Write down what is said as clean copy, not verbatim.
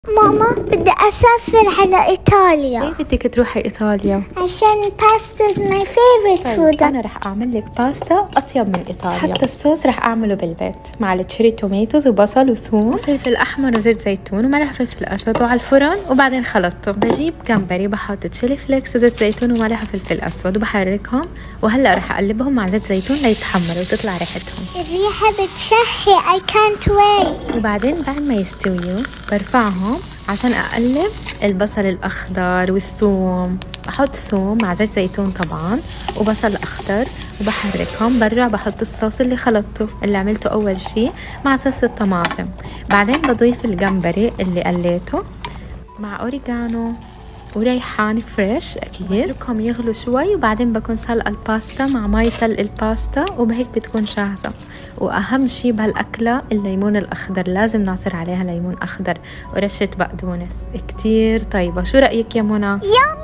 ماما بدي أسافر على إيطاليا. ليه بدك تروحي إيطاليا؟ عشان الباستا is my favorite food. أنا رح أعمل لك باستا أطيب من إيطاليا. حتى الصوص رح أعمله بالبيت مع التشيري توميتوز وبصل وثوم وفلفل أحمر وزيت زيتون وملح فلفل أسود وعلى الفرن، وبعدين خلطته. بجيب جمبري، بحط تشيلي فليكس وزيت زيتون وملح وفلفل أسود وبحركهم، وهلأ رح أقلبهم مع زيت زيتون ليتحمروا وتطلع ريحتهم. الريحة بتشهي I can't wait. وبعدين بعد ما يستويوا برفعهم عشان أقلب البصل الأخضر والثوم. بحط ثوم مع زيت زيتون طبعا وبصل أخضر وبحركهم. برجع بحط الصوص اللي خلطته اللي عملته أول شي مع صوص الطماطم. بعدين بضيف الجمبري اللي قليته مع أوريجانو وريحان فريش أكيد. بتركهم يغلوا شوي، وبعدين بكون سلقة الباستا مع مي سلق الباستا، وبهيك بتكون جاهزة. وأهم شي بهالأكلة الليمون الأخضر، لازم نعصر عليها ليمون أخضر ورشة بقدونس، كتير طيبة. شو رأيك يا منى؟ يوم